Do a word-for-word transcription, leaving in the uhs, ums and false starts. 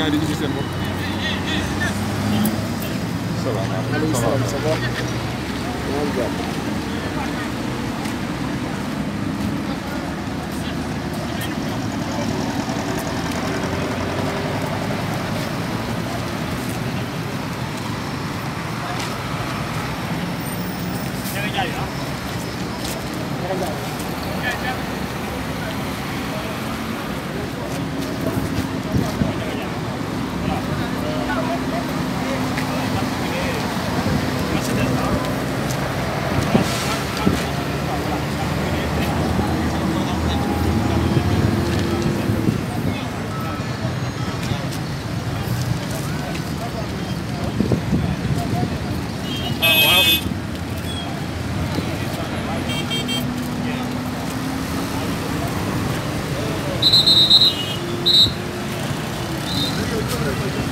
gars yi di gis seen bopp. salaamaaleykum ça va ça va. Thank you.